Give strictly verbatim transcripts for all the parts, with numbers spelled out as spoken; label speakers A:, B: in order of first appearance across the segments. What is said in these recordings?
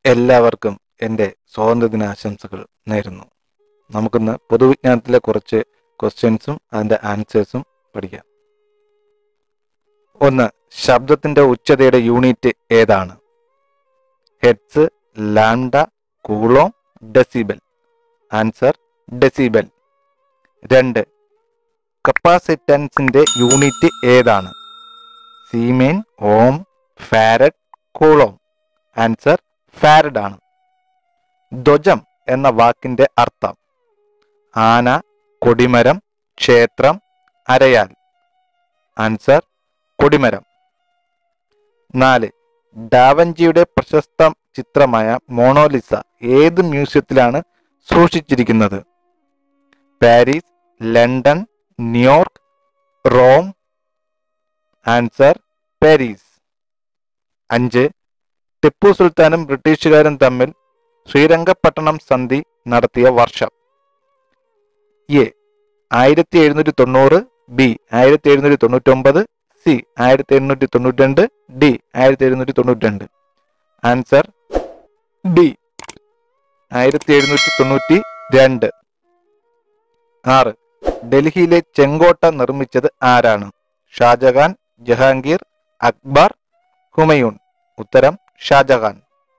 A: എല്ലാവർക്കും എൻ്റെ സ്വാതന്ത്ര്യദിനാശംസകൾ നേരുന്നു. നമുക്കിന്ന് പൊതുവിജ്ഞാനത്തിലെ കുറച്ച് ക്വസ്റ്റ്യൻസും അതിൻ്റെ ആൻസേഴ്സും പഠിക്കാം. ഒന്ന്, ശബ്ദത്തിൻ്റെ ഉച്ചതയുടെ യൂണിറ്റ് ഏതാണ്? Hertz, lambda, coulomb, decibel. Answer decibel. രണ്ട്, കപ്പാസിറ്റൻസിൻ്റെ യൂണിറ്റ് ഏതാണ്? Siemens, ohm, farad, coulomb. Answer farad ആണ്. ധ്വജം എന്ന വാക്കിന്റെ അർത്ഥം? ആന, കൊടിമരം, ക്ഷേത്രം, അരയാൽ. ആൻസർ കൊടിമരം. നാല്, ഡാവഞ്ചിയുടെ പ്രശസ്ത ചിത്രമായ മോണോലിസ ഏത് മ്യൂസിയത്തിലാണ് സൂക്ഷിച്ചിരിക്കുന്നത്? Paris, London, New York, Rome. Answer Paris. അഞ്ച്, ടിപ്പു സുൽത്താനും ബ്രിട്ടീഷുകാരും തമ്മിൽ ശ്രീരംഗപട്ടണം സന്ധി നടത്തിയ വർഷം? എ ആയിരത്തി എഴുന്നൂറ്റി തൊണ്ണൂറ്, ബി ആയിരത്തി എഴുന്നൂറ്റി തൊണ്ണൂറ്റി ഒമ്പത്, സി ആയിരത്തി എണ്ണൂറ്റി തൊണ്ണൂറ്റി രണ്ട്, ഡി ആയിരത്തി എഴുന്നൂറ്റി തൊണ്ണൂറ്റി രണ്ട്. ആൻസർ ഡി ആയിരത്തി എഴുന്നൂറ്റി തൊണ്ണൂറ്റി രണ്ട്. ആറ്, ഡൽഹിയിലെ ചെങ്കോട്ട നിർമ്മിച്ചത് ആരാണ്? ഷാജഹാൻ, ജഹാംഗീർ, അക്ബർ, ഹുമയൂൺ. ഉത്തരം ഷാജഹാൻ.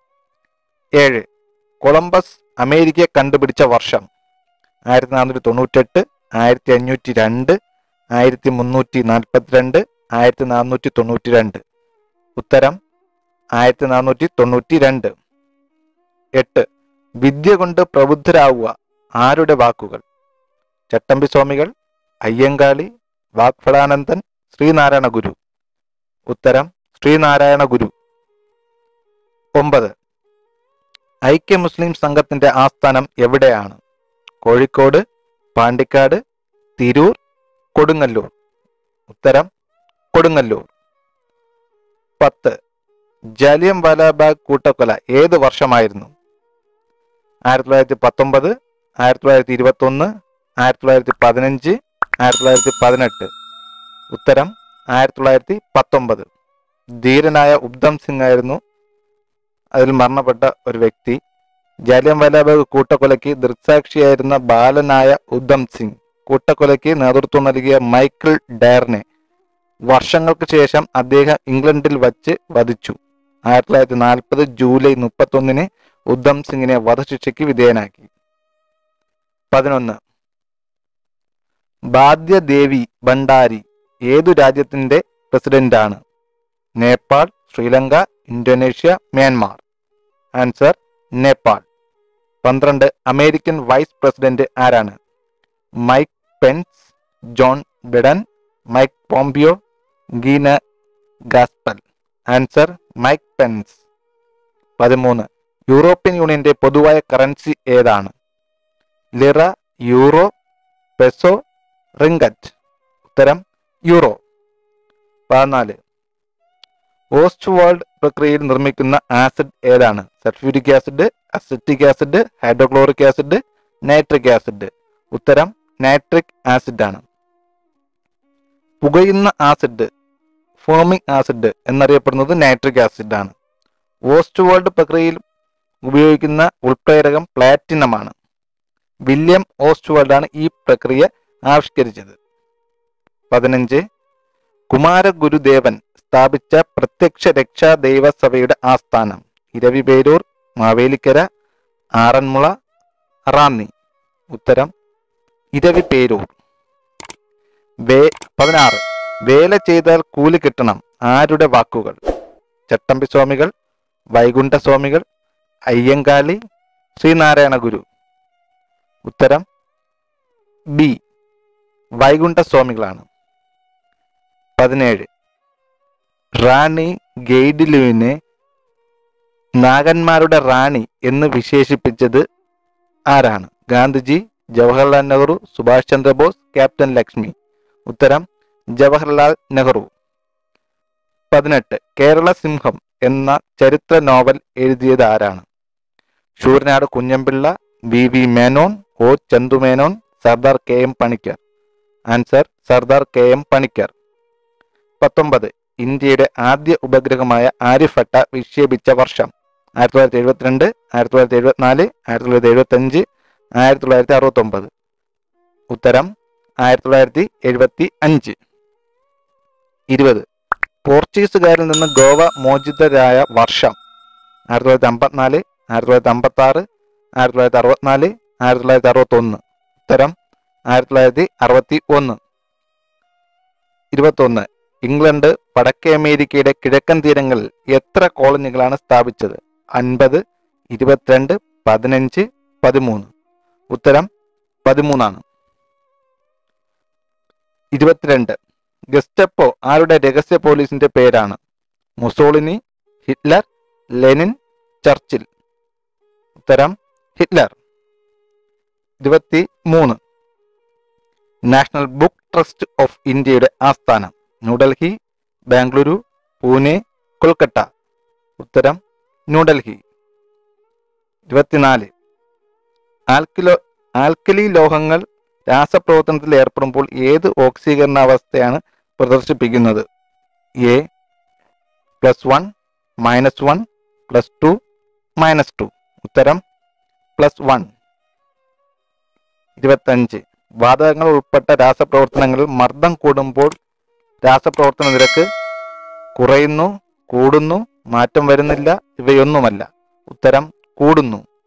A: ഏഴ്, കൊളംബസ് അമേരിക്കയെ കണ്ടുപിടിച്ച വർഷം? ആയിരത്തി നാനൂറ്റി തൊണ്ണൂറ്റെട്ട്, ആയിരത്തി അഞ്ഞൂറ്റി രണ്ട്, ആയിരത്തി മുന്നൂറ്റി നാൽപ്പത്തിരണ്ട്, ആയിരത്തി നാനൂറ്റി തൊണ്ണൂറ്റി രണ്ട്. ഉത്തരം ആയിരത്തി നാനൂറ്റി തൊണ്ണൂറ്റി രണ്ട്. എട്ട്, വിദ്യ കൊണ്ട് പ്രബുദ്ധരാവുക ആരുടെ വാക്കുകൾ? ചട്ടമ്പി സ്വാമികൾ, അയ്യങ്കാളി, വാഗ്ഭടാനന്ദൻ, ശ്രീനാരായണ ഗുരു. ഉത്തരം ശ്രീനാരായണ ഗുരു. ഒമ്പത്, ഐക്യ മുസ്ലിം സംഘത്തിന്റെ ആസ്ഥാനം എവിടെയാണ്? കോഴിക്കോട്, പാണ്ടിക്കാട്, തിരൂർ, കൊടുങ്ങല്ലൂർ. ഉത്തരം കൊടുങ്ങല്ലൂർ. പത്ത്, ജാലിയൻ വാലാബാഗ് കൂട്ടക്കൊല ഏത് വർഷമായിരുന്നു? ആയിരത്തി തൊള്ളായിരത്തി പത്തൊമ്പത്, ആയിരത്തി തൊള്ളായിരത്തി ഇരുപത്തി ഒന്ന്, ആയിരത്തി തൊള്ളായിരത്തി പതിനഞ്ച്, ആയിരത്തി തൊള്ളായിരത്തി പതിനെട്ട്. ഉത്തരം ആയിരത്തി തൊള്ളായിരത്തി പത്തൊമ്പത്. ധീരനായ ഉദ്ധം സിംഗ് ആയിരുന്നു അതിൽ മരണപ്പെട്ട ഒരു വ്യക്തി. ജാലിയൻ വാലാബാഗ് കൂട്ടക്കൊലയ്ക്ക് ദൃക്സാക്ഷിയായിരുന്ന ബാലനായ ഉദ്ധം സിംഗ് കൂട്ടക്കൊലയ്ക്ക് നേതൃത്വം നൽകിയ മൈക്കിൾ ഡയറിനെ വർഷങ്ങൾക്ക് ശേഷം അദ്ദേഹം ഇംഗ്ലണ്ടിൽ വച്ച് വധിച്ചു. ആയിരത്തി തൊള്ളായിരത്തി നാൽപ്പത് ജൂലൈ മുപ്പത്തൊന്നിന് ഉദ്ധം സിംഗിനെ വധശിക്ഷയ്ക്ക് വിധേയനാക്കി. പതിനൊന്ന്, ബാദ്യദേവി ഭണ്ഡാരി ഏതു രാജ്യത്തിന്റെ പ്രസിഡന്റാണ്? Nepal, Sri Lanka, Indonesia, Myanmar. Answer Nepal. പന്ത്രണ്ട്, അമേരിക്കൻ വൈസ് പ്രസിഡന്റ് ആരാണ്? Mike Pence, John Biden, Mike Pompeo, Gina Gaspel. Answer Mike Pence. പതിമൂന്ന്, യൂറോപ്യൻ യൂണിയന്റെ പൊതുവായ കറൻസി ഏതാണ്? Lira, euro, peso, ringgit. ഉത്തരം യൂറോ. പതിനാല്, ഓസ്റ്റ്വാൾഡ് പ്രക്രിയയിൽ നിർമ്മിക്കുന്ന ആസിഡ് ഏതാണ്? Sulphuric acid, acetic acid, hydrochloric acid, nitric acid. ഉത്തരം നൈട്രിക് ആസിഡ് ആണ്. പുകയുന്ന ആസിഡ്, ഫോമിക് ആസിഡ് എന്നറിയപ്പെടുന്നത് നൈട്രിക് ആസിഡ് ആണ്. ഓസ്റ്റ്വാൾഡ് പ്രക്രിയയിൽ ഉപയോഗിക്കുന്ന ഉൾപ്രേരകം പ്ലാറ്റിനം ആണ്. വില്യം ഓസ്റ്റ്വാൾഡ് ആണ് ഈ പ്രക്രിയ ആവിഷ്കരിച്ചത്. പതിനഞ്ച്, കുമാരഗുരുദേവൻ സ്ഥാപിച്ച പ്രത്യക്ഷ രക്ഷാ ദൈവസഭയുടെ ആസ്ഥാനം? ഇരവിപേരൂർ, മാവേലിക്കര, ആറന്മുള, റാന്നി. ഉത്തരം ഇരവിപേരൂർ. വേ പതിനാറ്, വേല ചെയ്താൽ കൂലി കിട്ടണം ആരുടെ വാക്കുകൾ? ചട്ടമ്പി സ്വാമികൾ, വൈകുണ്ഠ സ്വാമികൾ, അയ്യങ്കാളി, ശ്രീനാരായണ ഗുരു. ഉത്തരം ബി വൈകുണ്ഠ സ്വാമികളാണ്. പതിനേഴ്, റാണി ഗെയ്ഡിലുവിനെ നാഗന്മാരുടെ റാണി എന്ന് വിശേഷിപ്പിച്ചത് ആരാണ്? ഗാന്ധിജി, ജവഹർലാൽ നെഹ്റു, സുഭാഷ് ചന്ദ്രബോസ്, ക്യാപ്റ്റൻ ലക്ഷ്മി. ഉത്തരം ജവഹർലാൽ നെഹ്റു. പതിനെട്ട്, കേരള സിംഹം എന്ന ചരിത്ര നോവൽ എഴുതിയത് ആരാണ്? Sooranad Kunjanpillai, V V Menon, O Chandumenon, Sardar K M Panikkar. Answer Sardar K M Panikkar. പത്തൊമ്പത്, ഇന്ത്യയുടെ ആദ്യ ഉപഗ്രഹമായ ആര്യഭട്ട വിക്ഷേപിച്ച വർഷം? ആയിരത്തി തൊള്ളായിരത്തി എഴുപത്തിരണ്ട്, ആയിരത്തി തൊള്ളായിരത്തി എഴുപത്തിനാല്, ആയിരത്തി തൊള്ളായിരത്തി എഴുപത്തി അഞ്ച്, ആയിരത്തി തൊള്ളായിരത്തി അറുപത്തി ഒമ്പത്. ഉത്തരം ആയിരത്തി തൊള്ളായിരത്തി എഴുപത്തി അഞ്ച്. ഇരുപത്. പോർച്ചുഗീസുകാരിൽ നിന്ന് ഗോവ മോചിതരായ വർഷം. ആയിരത്തി തൊള്ളായിരത്തി അമ്പത്തിനാല്, ആയിരത്തി തൊള്ളായിരത്തി അമ്പത്തി ആറ്, ആയിരത്തി തൊള്ളായിരത്തി അറുപത്തിനാല്, ആയിരത്തി തൊള്ളായിരത്തി അറുപത്തി ഒന്ന്. ഉത്തരം ആയിരത്തി തൊള്ളായിരത്തി അറുപത്തി ഒന്ന്. ഇരുപത്തൊന്ന്. ഇംഗ്ലണ്ട് വടക്കേ അമേരിക്കയുടെ കിഴക്കൻ തീരങ്ങളിൽ എത്ര കോളനികളാണ് സ്ഥാപിച്ചത്? അൻപത്, ഇരുപത്തിരണ്ട്, പതിനഞ്ച്, പതിമൂന്ന്. ഉത്തരം പതിമൂന്നാണ്. ഇരുപത്തിരണ്ട്. ഗെസ്റ്റപ്പോ ആരുടെ രഹസ്യ പോലീസിന്റെ പേരാണ്? Mussolini, Hitler, Lenin, Churchill. ഉത്തരം ഹിറ്റ്ലർ. ഇരുപത്തി മൂന്ന്. നാഷണൽ ബുക്ക് ട്രസ്റ്റ് ഓഫ് ഇന്ത്യയുടെ ആസ്ഥാനം? ന്യൂഡൽഹി, ബാംഗ്ലൂരു, പൂനെ, കൊൽക്കത്ത. ഉത്തരം ന്യൂഡൽഹി. ഇരുപത്തിനാല്. ആൽക്കിലോ ആൽക്കലി ലോഹങ്ങൾ രാസപ്രവർത്തനത്തിൽ ഏർപ്പെടുമ്പോൾ ഏത് ഓക്സീകരണാവസ്ഥയാണ് പ്രദർശിപ്പിക്കുന്നത്? A plus one, minus one, plus two, minus two. ഉത്തരം പ്ലസ് വൺ. ഇരുപത്തഞ്ച്. വാതകങ്ങൾ ഉൾപ്പെട്ട രാസപ്രവർത്തനങ്ങളിൽ മർദ്ദം കൂടുമ്പോൾ രാസപ്രവർത്തന നിരക്ക് കുറയുന്നു, കൂടുന്നു, മാറ്റം വരുന്നില്ല, ഇവയൊന്നുമല്ല. ഉത്തരം കൂടുന്നു.